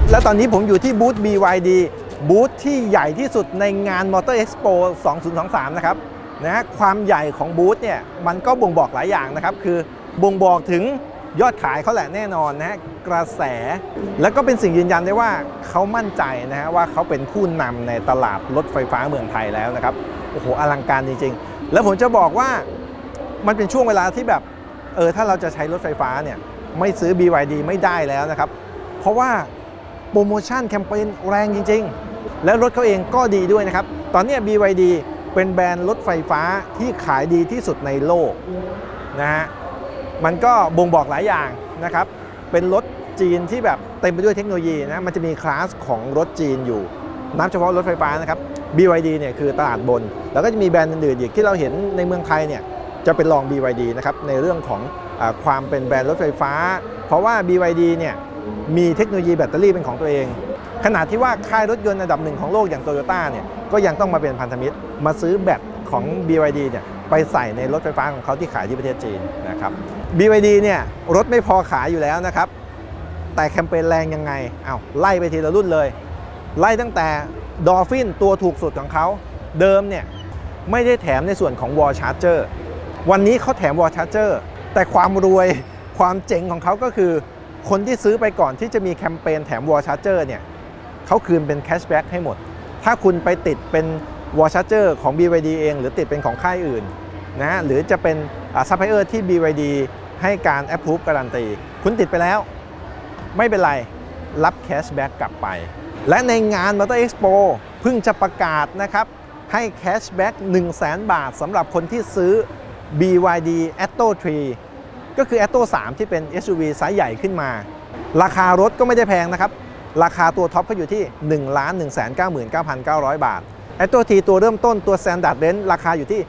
และตอนนี้ผมอยู่ที่บูธ BYD บูธที่ใหญ่ที่สุดในงาน Motor Expo 2023 นะครับความใหญ่ของบูธเนี่ยมันก็บ่งบอกหลายอย่างนะครับคือบ่งบอกถึงยอดขายเขาแหละแน่นอนนะกระแสแล้วก็เป็นสิ่งยืนยันได้ว่าเขามั่นใจนะฮะว่าเขาเป็นผู้นำในตลาดรถไฟฟ้าเมืองไทยแล้วนะครับโอ้โหอลังการจริงๆแล้วผมจะบอกว่ามันเป็นช่วงเวลาที่แบบถ้าเราจะใช้รถไฟฟ้าเนี่ยไม่ซื้อ BYD ไม่ได้แล้วนะครับเพราะว่าโปรโมชั่นแคมเปญแรงจริงๆและรถเขาเองก็ดีด้วยนะครับตอนนี้ BYD เป็นแบรนด์รถไฟฟ้าที่ขายดีที่สุดในโลกนะฮะมันก็บ่งบอกหลายอย่างนะครับเป็นรถจีนที่แบบเต็มไปด้วยเทคโนโลยีนะมันจะมีคลาสของรถจีนอยู่นับเฉพาะรถไฟฟ้านะครับ BYD เนี่ยคือตลาดบนแล้วก็จะมีแบรนด์อื่นๆอีกที่เราเห็นในเมืองไทยเนี่ยจะเป็นรอง BYD นะครับในเรื่องของความเป็นแบรนด์รถไฟฟ้าเพราะว่า BYD เนี่ยมีเทคโนโลยีแบตเตอรี่เป็นของตัวเองขณะที่ว่าค่ายรถยนต์อันดับหนึ่งของโลกอย่าง Toyota เนี่ยก็ยังต้องมาเป็นพันธมิตรมาซื้อแบตของ BYD เนี่ยไปใส่ในรถไฟฟ้าของเขาที่ขายที่ประเทศจีนนะครับ BYD เนี่ยรถไม่พอขายอยู่แล้วนะครับแต่แคมเปญแรงยังไงไล่ไปทีละรุ่นเลยไล่ตั้งแต่ Dolphin ตัวถูกสุดของเขาเดิมเนี่ยไม่ได้แถมในส่วนของ Wall Charger วันนี้เขาแถม Wall Charger แต่ความรวยความเจ๋งของเขาก็คือคนที่ซื้อไปก่อนที่จะมีแคมเปญแถม Wall Charger เนี่ยเขาคืนเป็นแคชแบ็กให้หมดถ้าคุณไปติดเป็น Wall Charger ของ BYD เองหรือติดเป็นของค่ายอื่นนะหรือจะเป็นซัพพลายเออร์ที่ BYD ให้การ approve การันตีคุณติดไปแล้วไม่เป็นไรรับแคชแบ็กกลับไปและในงาน Motor Expo เพิ่งจะประกาศนะครับให้แคชแบ็ก 100,000 บาทสำหรับคนที่ซื้อ BYD Atto 3 ก็คือ Atto 3 ที่เป็น SUV ไซส์ใหญ่ขึ้นมาราคารถก็ไม่ได้แพงนะครับราคาตัวท็อปก็อยู่ที่ 1,199,900 บาท Atto 3 ตัวเริ่มต้นตัว Standard Range ราคาอยู่ที่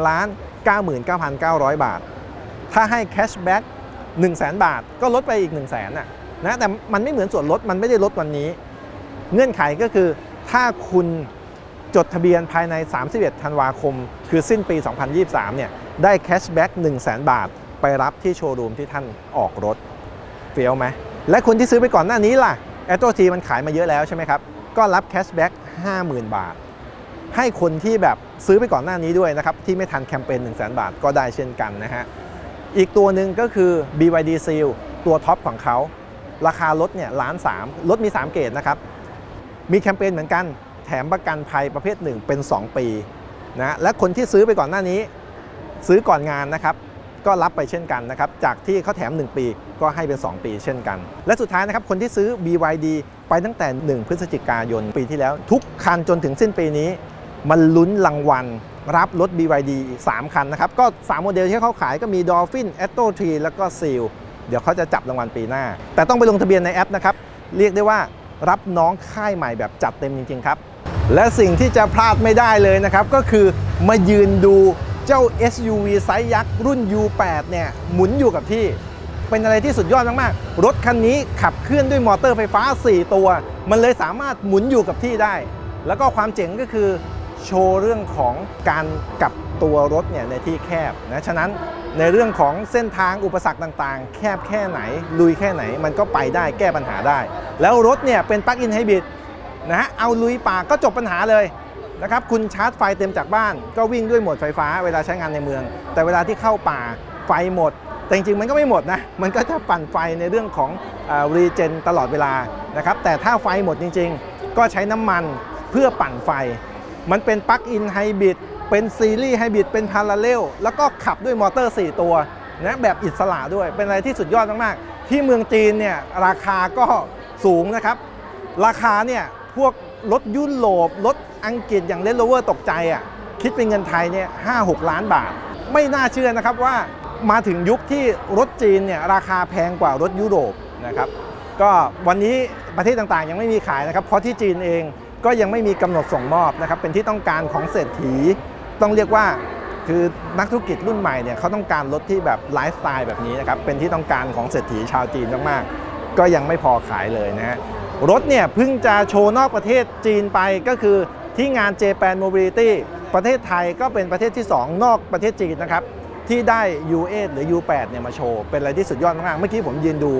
1,99,900 บาทถ้าให้แคชแบ็ก 100,000 บาทก็ลดไปอีก 100,000 นะแต่มันไม่เหมือนส่วนลดมันไม่ได้ลดวันนี้เงื่อนไขก็คือถ้าคุณจดทะเบียนภายใน 31 ธันวาคมคือสิ้นปี 2023 เนี่ยได้แคชแบ็ก 100,000 บาทไปรับที่โชว์รูมที่ท่านออกรถเฟี้ยวไหมและคนที่ซื้อไปก่อนหน้านี้ล่ะ Atto 3 มันขายมาเยอะแล้วใช่ไหมครับก็รับแคชแบ็ก 50,000 บาทให้คนที่แบบซื้อไปก่อนหน้านี้ด้วยนะครับที่ไม่ทันแคมเปญ 100,000 บาทก็ได้เช่นกันนะฮะอีกตัวหนึ่งก็คือ BYD Seal ตัวท็อปของเขาราคารถเนี่ย1,300,000รถมี3เกรดนะครับมีแคมเปญเหมือนกันแถมประกันภัยประเภท1เป็น2 ปีนะและคนที่ซื้อไปก่อนหน้านี้ซื้อก่อนงานนะครับก็รับไปเช่นกันนะครับจากที่เขาแถม1 ปีก็ให้เป็น2 ปีเช่นกันและสุดท้ายนะครับคนที่ซื้อ BYD ไปตั้งแต่1 พฤศจิกายนปีที่แล้วทุกคันจนถึงสิ้นปีนี้มันลุ้นรางวัลรับรถ BYD อีก3 คันนะครับก็3 โมเดลที่เขาขายก็มี Dolphin Atto 3 แล้วก็ Seal เดี๋ยวเขาจะจับรางวัลปีหน้าแต่ต้องไปลงทะเบียนในแอปนะครับเรียกได้ว่ารับน้องค่ายใหม่แบบจัดเต็มจริงๆครับและสิ่งที่จะพลาดไม่ได้เลยนะครับก็คือมายืนดูเจ้า SUV ไซส์ยักษ์รุ่น U8 เนี่ยหมุนอยู่กับที่เป็นอะไรที่สุดยอดมากๆรถคันนี้ขับเคลื่อนด้วยมอเตอร์ไฟฟ้า4 ตัวมันเลยสามารถหมุนอยู่กับที่ได้แล้วก็ความเจ๋งก็คือโชว์เรื่องของการกลับตัวรถเนี่ยในที่แคบนะฉะนั้นในเรื่องของเส้นทางอุปสรรคต่างๆแคบแค่ไหนลุยแค่ไหนมันก็ไปได้แก้ปัญหาได้แล้วรถเนี่ยเป็นปลั๊กอินไฮบริดนะฮะเอาลุยป่าก็จบปัญหาเลยนะครับคุณชาร์จไฟเต็มจากบ้านก็วิ่งด้วยโหมดไฟฟ้าเวลาใช้งานในเมืองแต่เวลาที่เข้าป่าไฟหมดแต่จริงๆมันก็ไม่หมดนะมันก็จะปั่นไฟในเรื่องของรีเจนตลอดเวลานะครับแต่ถ้าไฟหมดจริงๆก็ใช้น้ำมันเพื่อปั่นไฟมันเป็นปลั๊กอินไฮบริดเป็นซีรีส์ไฮบริดเป็นพาราเรลแล้วก็ขับด้วยมอเตอร์4 ตัวนะแบบอิสระด้วยเป็นอะไรที่สุดยอดมากๆที่เมืองจีนเนี่ยราคาก็สูงนะครับราคาเนี่ยพวกรถยุโรปรถอังกฤษอย่าง Range Rover ตกใจคิดเป็นเงินไทยเนี่ย5-6 ล้านบาทไม่น่าเชื่อนะครับว่ามาถึงยุคที่รถจีนเนี่ยราคาแพงกว่ารถยุโรปนะครับก็วันนี้ประเทศต่างๆยังไม่มีขายนะครับเพราะที่จีนเองก็ยังไม่มีกำหนดส่งมอบนะครับเป็นที่ต้องการของเศรษฐีต้องเรียกว่าคือนักธุรกิจรุ่นใหม่เนี่ยเขาต้องการรถที่แบบไลฟ์สไตล์แบบนี้นะครับเป็นที่ต้องการของเศรษฐีชาวจีนมากๆก็ยังไม่พอขายเลยนะฮะรถเนี่ยเพิ่งจะโชว์นอกประเทศจีนไปก็คือที่งาน Japan Mobility ประเทศไทยก็เป็นประเทศที่2นอกประเทศจีนนะครับที่ได้ U8 หรือ U8 เนี่ยมาโชว์เป็นอะไรที่สุดยอดมากๆเมื่อกี้ผมยืนดู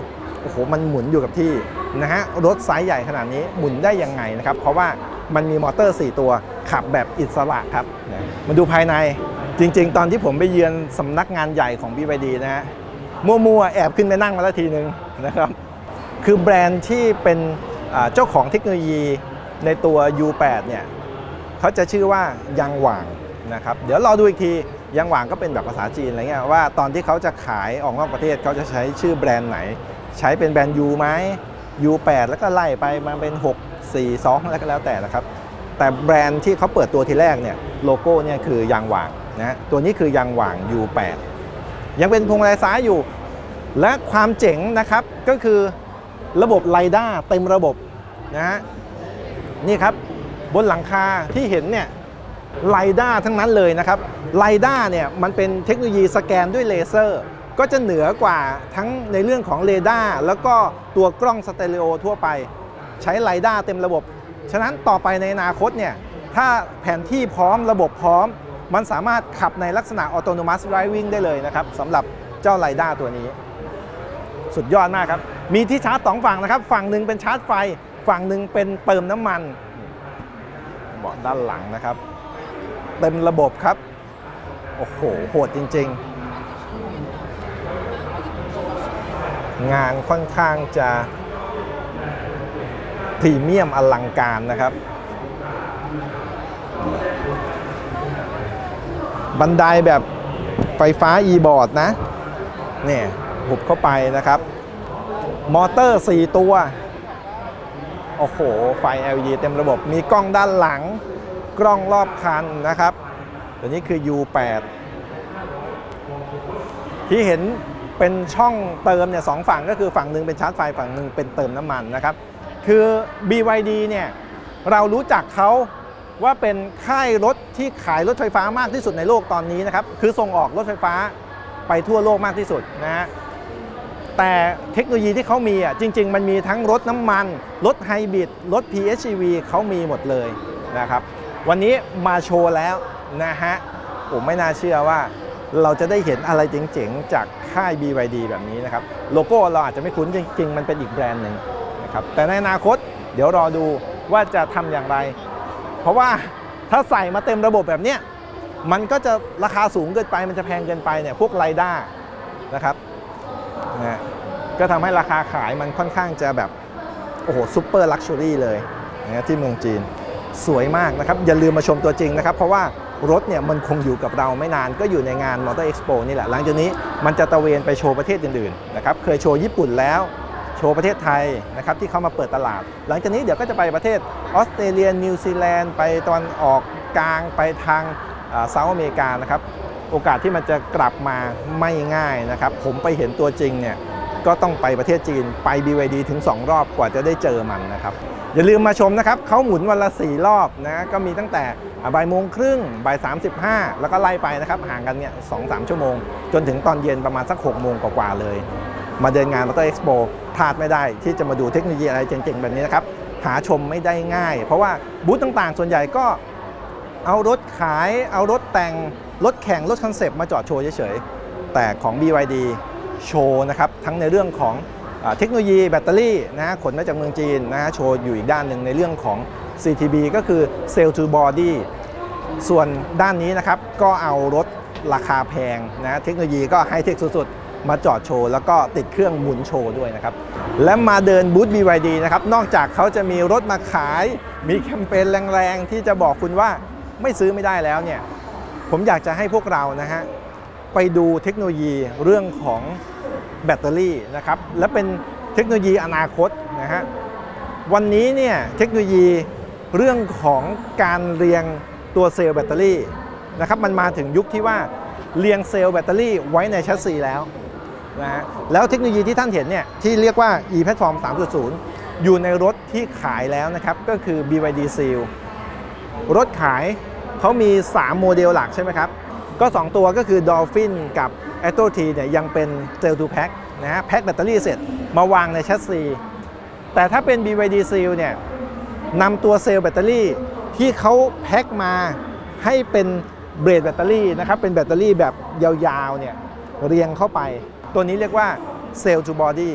โอ้โหมันหมุนอยู่กับที่นะฮะรถไซส์ใหญ่ขนาดนี้หมุนได้ยังไงนะครับเพราะว่ามันมีมอเตอร์4ตัวขับแบบอิสระครับมาดูภายในจริงๆตอนที่ผมไปเยือนสำนักงานใหญ่ของ BYD นะฮะมั่วๆแอบขึ้นไปนั่งมาแล้วทีนึงนะครับคือแบรนด์ที่เป็นเจ้าของเทคโนโลยีในตัว U8 เนี่ยเขาจะชื่อว่ายังหว่างนะครับเดี๋ยวรอดูอีกทียังหว่างก็เป็นแบบภาษาจีนอะไรเงี้ยว่าตอนที่เขาจะขายออกนอกประเทศเขาจะใช้ชื่อแบรนด์ไหนใช้เป็นแบรนด์ U ไหม U8 แล้วก็ไล่ไปมาเป็น6 4 2แล้วก็แล้วแต่นะครับแต่แบรนด์ที่เขาเปิดตัวทีแรกเนี่ยโลโก้เนี่ยคือยังหว่างนะตัวนี้คือยังหว่าง U8 ยังเป็นพวงมาลัยซ้ายอยู่และความเจ๋งนะครับก็คือระบบไรด้าเต็มระบบนะฮะนี่ครับบนหลังคาที่เห็นเนี่ยไรด้าทั้งนั้นเลยนะครับไรด้าเนี่ยมันเป็นเทคโนโลยีสแกนด้วยเลเซอร์ก็จะเหนือกว่าทั้งในเรื่องของเรดาร์แล้วก็ตัวกล้องสเตอริโอทั่วไปใช้ไรด้าเต็มระบบฉะนั้นต่อไปในอนาคตเนี่ยถ้าแผนที่พร้อมระบบพร้อมมันสามารถขับในลักษณะ Autonomous Driving ได้เลยนะครับสำหรับเจ้าไรด้าตัวนี้สุดยอดมากครับมีที่ชาร์จ2ฝั่งนะครับฝั่งหนึ่งเป็นชาร์จไฟฝั่งหนึ่งเป็นเติมน้ำมันเบาะด้านหลังนะครับเต็มระบบครับโอ้โหโหดจริงๆงานค่อนข้างจะพรีเมียมอลังการนะครับบันไดแบบไฟฟ้า e-board นะเนี่ยหุบเข้าไปนะครับมอเตอร์4ตัวโอ้โหไฟ LED เต็มระบบมีกล้องด้านหลังกล้องรอบคันนะครับตัวนี้คือ U8 ที่เห็นเป็นช่องเติมเนี่ย2ฝั่งก็คือฝั่งหนึ่งเป็นชาร์จไฟฝั่งหนึ่งเป็นเติมน้ำมันนะครับคือ BYD เนี่ยเรารู้จักเขาว่าเป็นค่ายรถที่ขายรถไฟฟ้ามากที่สุดในโลกตอนนี้นะครับคือส่งออกรถไฟฟ้าไปทั่วโลกมากที่สุดนะฮะแต่เทคโนโลยีที่เขามีจริงๆมันมีทั้งรถน้ำมันรถไฮบริดรถ PHEV เขามีหมดเลยนะครับวันนี้มาโชว์แล้วนะฮะผมไม่น่าเชื่อว่าเราจะได้เห็นอะไรเจ๋งๆจากค่าย BYD แบบนี้นะครับโลโก้เราอาจจะไม่คุ้นจริงๆมันเป็นอีกแบรนด์หนึ่งนะครับแต่ในอนาคตเดี๋ยวรอดูว่าจะทำอย่างไรเพราะว่าถ้าใส่มาเต็มระบบแบบนี้มันก็จะราคาสูงเกินไปมันจะแพงเกินไปเนี่ยพวกไรด้านะครับนะก็ทำให้ราคาขายมันค่อนข้างจะแบบโอ้โหซุปเปอร์ลักชัวรี่เลยนะที่เมืองจีนสวยมากนะครับอย่าลืมมาชมตัวจริงนะครับเพราะว่ารถเนี่ยมันคงอยู่กับเราไม่นานก็อยู่ในงาน Motor Expo นี่แหละหลังจากนี้มันจะตะเวนไปโชว์ประเทศอื่นๆนะครับเคยโชว์ญี่ปุ่นแล้วโชว์ประเทศไทยนะครับที่เขามาเปิดตลาดหลังจากนี้เดี๋ยวก็จะไปประเทศออสเตรเลียนิวซีแลนด์ไปตอนออกกลางไปทางเซาท์อเมริกานะครับโอกาสที่มันจะกลับมาไม่ง่ายนะครับผมไปเห็นตัวจริงเนี่ยก็ต้องไปประเทศจีนไป BYD ถึง2รอบกว่าจะได้เจอมันนะครับอย่าลืมมาชมนะครับเขาหมุนวันละ4รอบนะก็มีตั้งแต่บ่ายโมงครึ่งบ่าย35แล้วก็ไล่ไปนะครับห่างกันเนี่ย 2-3 ชั่วโมงจนถึงตอนเย็นประมาณสัก6 โมงกว่าๆเลยมาเดินงาน Motor Expo พลาดไม่ได้ที่จะมาดูเทคโนโลยีอะไรเจ๋งๆแบบนี้นะครับหาชมไม่ได้ง่ายเพราะว่าบูธต่างๆส่วนใหญ่ก็เอารถขายเอารถแต่งรถแข่งรถคอนเซปต์มาจอดโชว์เฉยๆแต่ของ BYD โชว์นะครับทั้งในเรื่องของเทคโนโลยีแบตเตอรี่นะขนมาจากเมืองจีนนะโชว์อยู่อีกด้านหนึ่งในเรื่องของ CTB ก็คือ Cell to Body ส่วนด้านนี้นะครับก็เอารถราคาแพงนะเทคโนโลยีก็ไฮเทคสุดๆมาจอดโชว์แล้วก็ติดเครื่องหมุนโชว์ด้วยนะครับและมาเดินบูธ BYD นะครับนอกจากเขาจะมีรถมาขายมีแคมเปญแรงๆที่จะบอกคุณว่าไม่ซื้อไม่ได้แล้วเนี่ยผมอยากจะให้พวกเรานะฮะไปดูเทคโนโลยีเรื่องของแบตเตอรี่นะครับและเป็นเทคโนโลยีอนาคตนะฮะวันนี้เนี่ยเทคโนโลยีเรื่องของการเรียงตัวเซลล์แบตเตอรี่นะครับมันมาถึงยุคที่ว่าเรียงเซลล์แบตเตอรี่ไว้ในแชสซีแล้วนะฮะแล้วเทคโนโลยีที่ท่านเห็นเนี่ยที่เรียกว่า e-platform 3.0 อยู่ในรถที่ขายแล้วนะครับก็คือ BYD Seal รถขายเขามี3โมเดลหลักใช่ไหมครับก็2ตัวก็คือ Dolphin กับ Atto T เนี่ยยังเป็น Cell to Pack นะฮะแพ็คแบตเตอรี่เสร็จมาวางในแชสซีแต่ถ้าเป็น BYD Seal เนี่ยนำตัวเซลล์แบตเตอรี่ที่เขาแพ็คมาให้เป็นเบรดแบตเตอรี่นะครับเป็นแบตเตอรี่แบบยาวๆเนี่ยเรียงเข้าไปตัวนี้เรียกว่า Cell to Body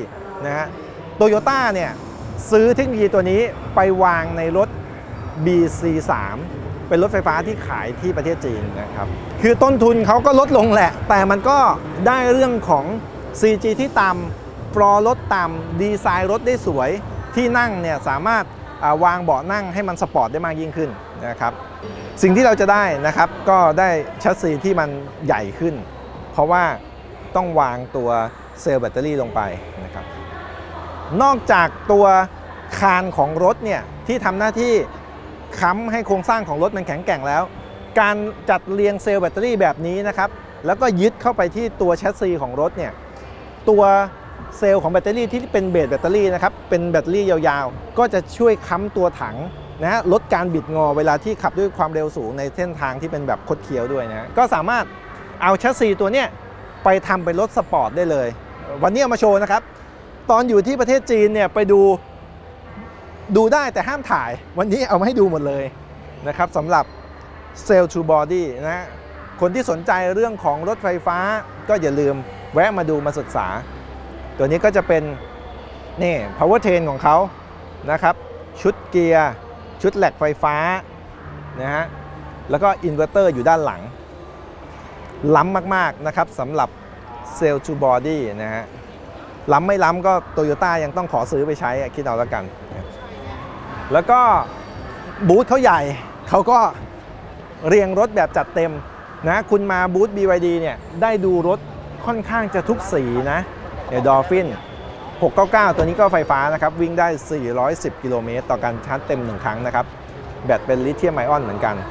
นะฮะโตโยต้าเนี่ยซื้อเทคโนโลยีตัวนี้ไปวางในรถ BC3 เป็นรถไฟฟ้าที่ขายที่ประเทศจีนนะครับคือต้นทุนเขาก็ลดลงแหละแต่มันก็ได้เรื่องของ CG ที่ต่ำฟลอร์รถต่ำดีไซน์รถได้สวยที่นั่งเนี่ยสามารถวางเบาะนั่งให้มันสปอร์ตได้มากยิ่งขึ้นนะครับสิ่งที่เราจะได้นะครับก็ได้แชสซีที่มันใหญ่ขึ้นเพราะว่าต้องวางตัวเซลล์แบตเตอรี่ลงไปนะครับนอกจากตัวคานของรถเนี่ยที่ทำหน้าที่ค้ำให้โครงสร้างของรถมันแข็งแกร่งแล้วการจัดเรียงเซลล์แบตเตอรี่แบบนี้นะครับแล้วก็ยึดเข้าไปที่ตัวแชสซีของรถเนี่ยตัวเซลล์ของแบตเตอรี่ที่เป็นเบสแบตเตอรี่นะครับเป็นแบตเตอรี่ยาวๆก็จะช่วยค้ำตัวถังนะฮะลดการบิดงอเวลาที่ขับด้วยความเร็วสูงในเส้นทางที่เป็นแบบคดเคี้ยวด้วยนะก็สามารถเอาแชสซีตัวเนี้ยไปทำเป็นรถสปอร์ตได้เลยวันนี้เอามาโชว์นะครับตอนอยู่ที่ประเทศจีนเนี่ยไปดูได้แต่ห้ามถ่ายวันนี้เอามาให้ดูหมดเลยนะครับสำหรับเซลล์ True Body นะคนที่สนใจเรื่องของรถไฟฟ้าก็อย่าลืมแวะมาดูมาศึกษาตัวนี้ก็จะเป็นนี่ power train ของเขานะครับชุดเกียร์ชุดแหลกไฟฟ้านะฮะแล้วก็อินเวอร์เตอร์อยู่ด้านหลังล้ำมากๆนะครับสำหรับเซลล์ True Body นะฮะล้ำไม่ล้ำก็โตโยต้ายังต้องขอซื้อไปใช้คิดเอาแล้วกันแล้วก็บูธเขาใหญ่เขาก็เรียงรถแบบจัดเต็มนะคุณมาบูธ BYD เนี่ยได้ดูรถค่อนข้างจะทุกสีนะดอลฟิน699ตัวนี้ก็ไฟฟ้านะครับวิ่งได้410กิโลเมตรต่อการชาร์จเต็ม1ครั้งนะครับแบตเป็นลิเธียมไอออนเหมือนกัน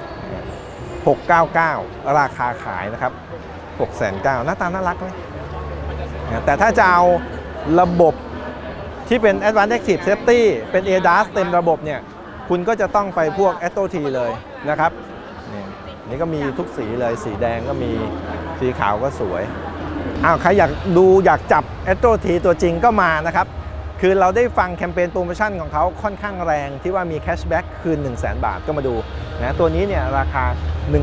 699ราคาขายนะครับ690,000หน้าตาน่ารักไหมแต่ถ้าจะเอาระบบที่เป็น Advanced Active Safety เป็น ADAS เต็มระบบเนี่ยคุณก็จะต้องไปพวก Atto T เลยนะครับนี่ก็มีทุกสีเลยสีแดงก็มีสีขาวก็สวยใครอยากดูอยากจับ Atto T ตัวจริงก็มานะครับคือเราได้ฟังแคมเปญโปรโมชั่นของเขาค่อนข้างแรงที่ว่ามีแคชแบ็กคืน 100,000 บาทก็มาดูนะตัวนี้เนี่ยราคา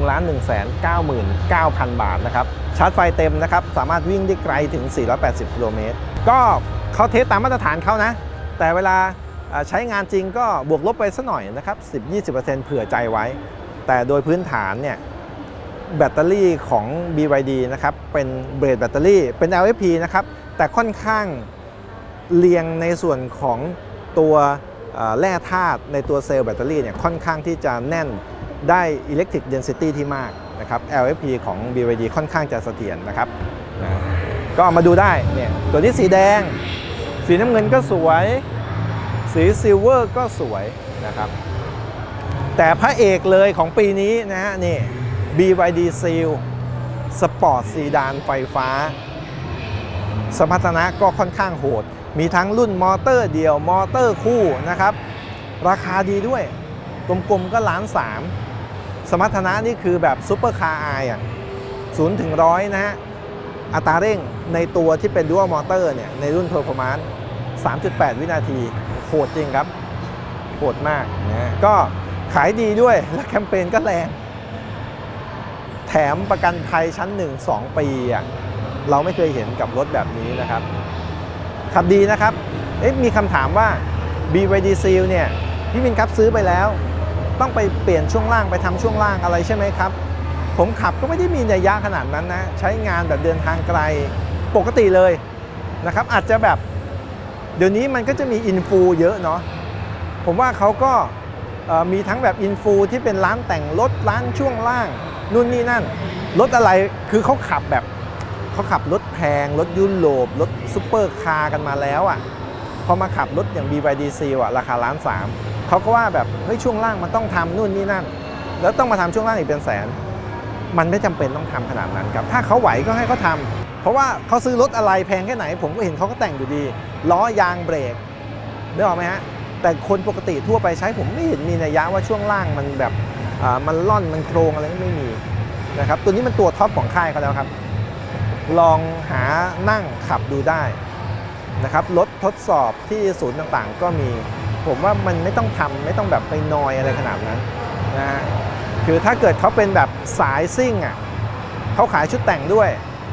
1,199,000 บาทนะครับชาร์จไฟเต็มนะครับสามารถวิ่งได้ไกลถึง480กิโลเมตรก็เขาเทสตามมาตรฐานเขานะแต่เวลาใช้งานจริงก็บวกลบไปสักหน่อยนะครับ 10-20% เผื่อใจไว้แต่โดยพื้นฐานเนี่ยแบตเตอรี่ของ BYD นะครับเป็นเบรดแบตเตอรี่เป็น LFP นะครับแต่ค่อนข้างเรียงในส่วนของตัวแร่ธาตุในตัวเซลล์แบตเตอรี่เนี่ยค่อนข้างที่จะแน่นได้ Electric Density ที่มากนะครับ LFP ของ BYD ค่อนข้างจะเสถียรนะครับก็มาดูได้เนี่ยตัวนี้สีแดงสีน้ำเงินก็สวยสีซิลเวอร์ก็สวยนะครับแต่พระเอกเลยของปีนี้นะฮะนี่ BYD Seal สปอร์ตซีดานไฟฟ้าสมรรถนะก็ค่อนข้างโหดมีทั้งรุ่นมอเตอร์เดียวมอเตอร์คู่นะครับราคาดีด้วยกลมๆก็1,300,000สมรรถนะนี่คือแบบซุปเปอร์คาร์ไอ0 ถึง 100นะฮะอัตราเร่งในตัวที่เป็น Dual Motor เนี่ยในรุ่น Performance 3.8 วินาทีโหดจริงครับโหดมากนะก็ขายดีด้วยและแคมเปญก็แรงแถมประกันภัยชั้น 1-2 ปีเราไม่เคยเห็นกับรถแบบนี้นะครับขับดีนะครับมีคำถามว่า BYD Seal เนี่ยพี่มินครับซื้อไปแล้วต้องไปเปลี่ยนช่วงล่างไปทำช่วงล่างอะไรใช่ไหมครับผมขับก็ไม่ได้มีนัยยะขนาดนั้นนะใช้งานแบบเดินทางไกลปกติเลยนะครับอาจจะแบบเดี๋ยวนี้มันก็จะมีอินฟูเยอะเนาะผมว่าเขาก็มีทั้งแบบอินฟูที่เป็นร้านแต่งรถร้านช่วงล่างนู่นนี่นั่นรถอะไรคือเขาขับรถแพงรถยุโรปรถซุปเปอร์คาร์กันมาแล้วพอมาขับรถอย่าง BYD Seal ราคา1,300,000เขาก็ว่าแบบเฮ้ยช่วงล่างมันต้องทำนู่นนี่นั่นแล้วต้องมาทำช่วงล่างอีกเป็นแสนมันไม่จำเป็นต้องทำขนาดนั้นครับถ้าเขาไหวก็ให้เขาทำเพราะว่าเขาซื้อรถอะไรแพงแค่ไหนผมก็เห็นเขาก็แต่งอยู่ดีล้อยางเบรกได้ออกไหมฮะแต่คนปกติทั่วไปใช้ผมไม่เห็นมีนัยยะว่าช่วงล่างมันแบบมันล่อนมันโครงอะไรไม่มีนะครับตัวนี้มันตัวท็อปของค่ายเขาแล้วครับลองหานั่งขับดูได้นะครับรถทดสอบที่ศูนย์ต่างๆก็มีผมว่ามันไม่ต้องทำไม่ต้องแบบไปนอยอะไรขนาดนั้นนะฮะคือถ้าเกิดเขาเป็นแบบสายซิ่งเขาขายชุดแต่งด้วย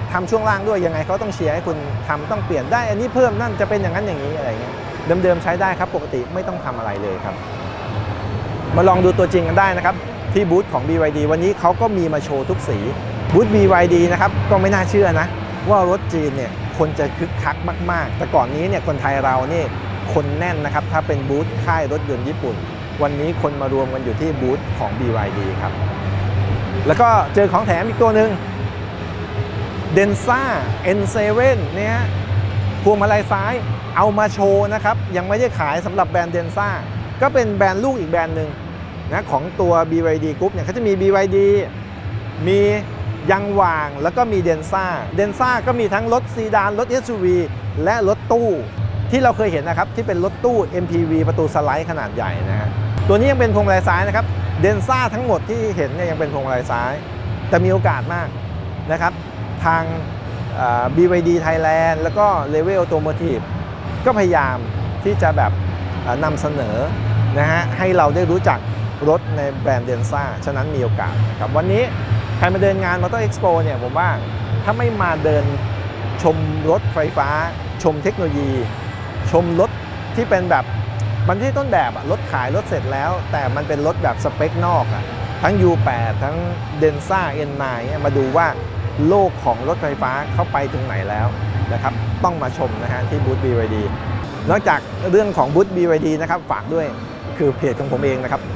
ทำช่วงล่างด้วยยังไงเขาต้องเชียร์ให้คุณทำต้องเปลี่ยนได้อันนี้เพิ่มนั่นจะเป็นอย่างนั้นอย่างนี้อะไรเงี้ยเดิมๆใช้ได้ครับปกติไม่ต้องทำอะไรเลยครับมาลองดูตัวจริงกันได้นะครับที่บูธของ BYD วันนี้เขาก็มีมาโชว์ทุกสีบูธ BYD นะครับก็ไม่น่าเชื่อนะว่ารถจีนเนี่ยคนจะคึกคักมากๆแต่ก่อนนี้เนี่ยคนไทยเรานี่คนแน่นนะครับถ้าเป็นบูธค่ายรถยนต์ญี่ปุ่นวันนี้คนมารวมกันอยู่ที่บูธของ BYD ครับแล้วก็เจอของแถมอีกตัวหนึ่ง Denza N7 เนี่ยพวงมาลัยซ้ายเอามาโชว์นะครับยังไม่ได้ขายสำหรับแบรนด์ Denza ก็เป็นแบรนด์ลูกอีกแบรนด์หนึ่งนะของตัว BYD Group เนี่ยเขาจะมี BYD มียังหว่างแล้วก็มี Denza ก็มีทั้งรถซีดานรถ SUV และรถตู้ที่เราเคยเห็นนะครับที่เป็นรถตู้ MPV ประตูสไลด์ขนาดใหญ่นะฮะตัวนี้ยังเป็นพวงมาลัยซ้ายนะครับ Denza ทั้งหมดที่เห็นเนี่ยยังเป็นพวงมาลัยซ้ายแต่มีโอกาสมากนะครับทางBYD Thailand แล้วก็ Level Automotive ก็พยายามที่จะแบบนำเสนอนะฮะให้เราได้รู้จักรถในแบรนด์ Denza ฉะนั้นมีโอกาสครับวันนี้ใครมาเดินงาน Motor Expo เนี่ยผมว่าถ้าไม่มาเดินชมรถไฟฟ้าชมเทคโนโลยีชมรถที่เป็นแบบมันที่ต้นแบบรถขายรถเสร็จแล้วแต่มันเป็นรถแบบสเปคนอกทั้ง U8 ทั้ง Denza N9 มาดูว่าโลกของรถไฟฟ้าเข้าไปถึงไหนแล้วนะครับต้องมาชมนะฮะที่บูธ BYD นอกจากเรื่องของบูธ BYD นะครับฝากด้วยคือเพจของผมเองนะครับ